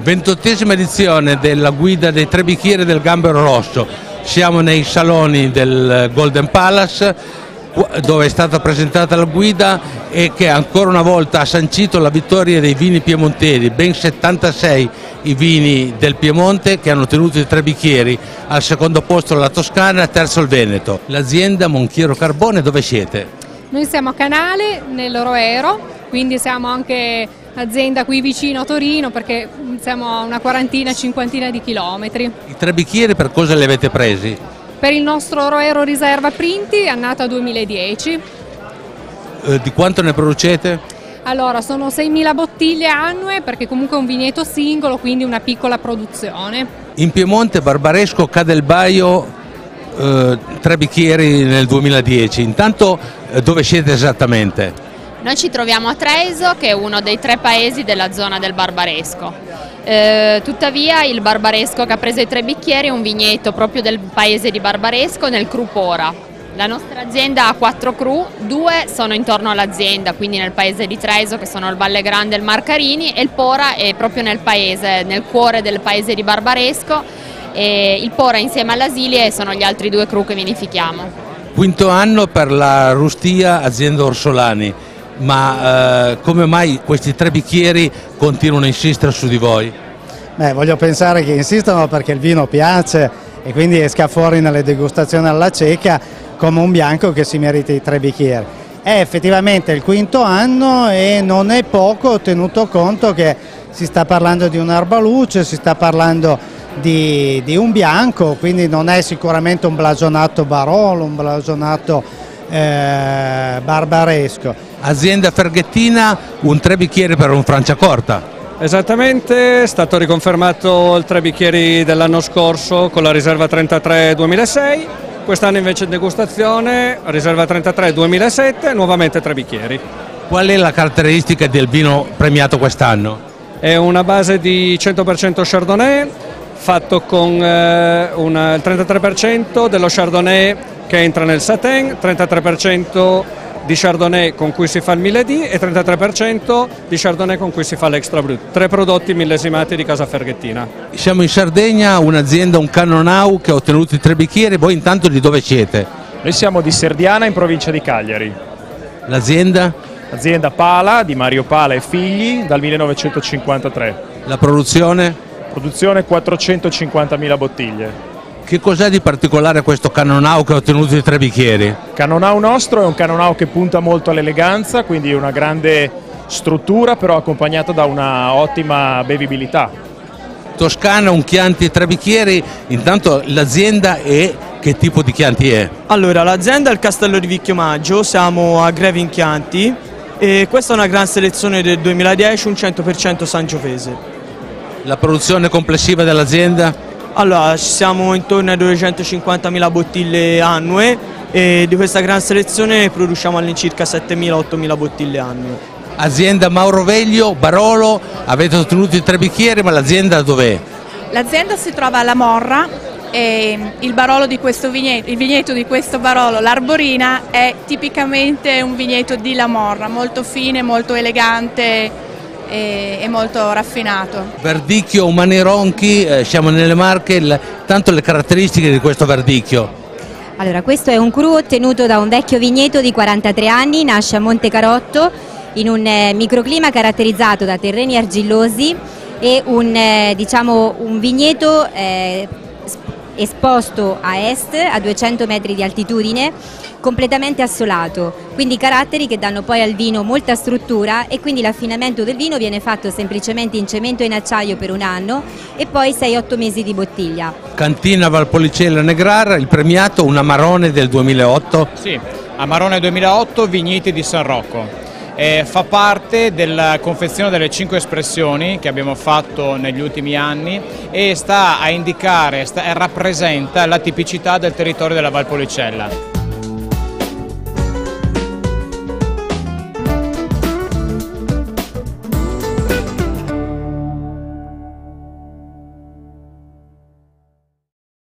28esima edizione della guida dei tre bicchieri del Gambero Rosso. Siamo nei saloni del Golden Palace, dove è stata presentata la guida e che ancora una volta ha sancito la vittoria dei vini piemontesi, ben 76 i vini del Piemonte che hanno ottenuto i tre bicchieri, al secondo posto la Toscana e al terzo il Veneto. L'azienda Monchiero Carbone, dove siete? Noi siamo a Canale, nell'Oroero, quindi siamo anche azienda qui vicino a Torino perché siamo a una quarantina, cinquantina di chilometri. I tre bicchieri per cosa li avete presi? Per il nostro Oroero Riserva Printi, annata 2010. Di quanto ne producete? Allora, sono 6.000 bottiglie annue perché comunque è un vigneto singolo, quindi una piccola produzione. In Piemonte Barbaresco Cadelbaio, tre bicchieri nel 2010. Intanto dove siete esattamente? Noi ci troviamo a Treviso, che è uno dei tre paesi della zona del Barbaresco. Tuttavia il Barbaresco che ha preso i tre bicchieri è un vigneto proprio del paese di Barbaresco, nel Cru Pora. La nostra azienda ha 4 cru, 2 sono intorno all'azienda, quindi nel paese di Treviso, che sono il Valle Grande e il Marcarini, e il Pora è proprio nel paese, nel cuore del paese di Barbaresco, e il Pora insieme all'Asilie sono gli altri 2 cru che vinifichiamo. Quinto anno per la Rustia azienda Orsolani. Ma come mai questi tre bicchieri continuano a insistere su di voi? Voglio pensare che insistano perché il vino piace e quindi esca fuori nelle degustazioni alla cieca come un bianco che si merita i tre bicchieri. È effettivamente il quinto anno e non è poco, tenuto conto che si sta parlando di un'erba luce, si sta parlando di un bianco, quindi non è sicuramente un blasonato Barolo, un blasonato Barbaresco. Azienda Ferghettina, un tre bicchieri per un Franciacorta. Esattamente, è stato riconfermato il tre bicchieri dell'anno scorso con la Riserva 33 2006, quest'anno invece in degustazione Riserva 33 2007, nuovamente tre bicchieri. Qual è la caratteristica del vino premiato quest'anno? È una base di 100% Chardonnay, fatto con il 33% dello Chardonnay che entra nel Satin, 33% di Chardonnay con cui si fa il 1000D e 33% di Chardonnay con cui si fa l'Extra Brut. 3 prodotti millesimati di Casa Ferghettina. Siamo in Sardegna, un'azienda, un Cannonau che ha ottenuto i tre bicchieri. Voi intanto di dove siete? Noi siamo di Serdiana in provincia di Cagliari. L'azienda? Azienda Pala, di Mario Pala e figli, dal 1953. La produzione? Produzione 450.000 bottiglie. Che cos'è di particolare questo Cannonau che ha ottenuto i tre bicchieri? Cannonau nostro è un Cannonau che punta molto all'eleganza, quindi una grande struttura però accompagnata da una ottima bevibilità. Toscana, un Chianti tre bicchieri. Intanto l'azienda e che tipo di Chianti è? Allora, l'azienda è il Castello di Vicchiomaggio, siamo a Greve in Chianti e questa è una gran selezione del 2010, un 100% Sangiovese. La produzione complessiva dell'azienda? Allora, siamo intorno ai 250.000 bottiglie annue e di questa gran selezione produciamo all'incirca 7.000-8.000 bottiglie annue. Azienda Mauro Veglio, Barolo, avete ottenuto i tre bicchieri, ma l'azienda dov'è? L'azienda si trova alla Morra e il Barolo di questo vigneto, il vigneto di questo Barolo, l'Arborina, è tipicamente un vigneto di La Morra, molto fine, molto elegante e molto raffinato. Verdicchio Umani Ronchi, siamo nelle Marche, tanto le caratteristiche di questo verdicchio. Allora, questo è un cru ottenuto da un vecchio vigneto di 43 anni, nasce a Monte Carotto in un microclima caratterizzato da terreni argillosi e un vigneto esposto a est a 200 metri di altitudine, completamente assolato, quindi caratteri che danno poi al vino molta struttura e quindi l'affinamento del vino viene fatto semplicemente in cemento e in acciaio per un anno e poi 6-8 mesi di bottiglia. Cantina Valpolicella Negrar, il premiato, un Amarone del 2008. Sì, Amarone 2008, Vigneti di San Rocco. Fa parte della confezione delle 5 espressioni che abbiamo fatto negli ultimi anni e sta a indicare, rappresenta la tipicità del territorio della Valpolicella.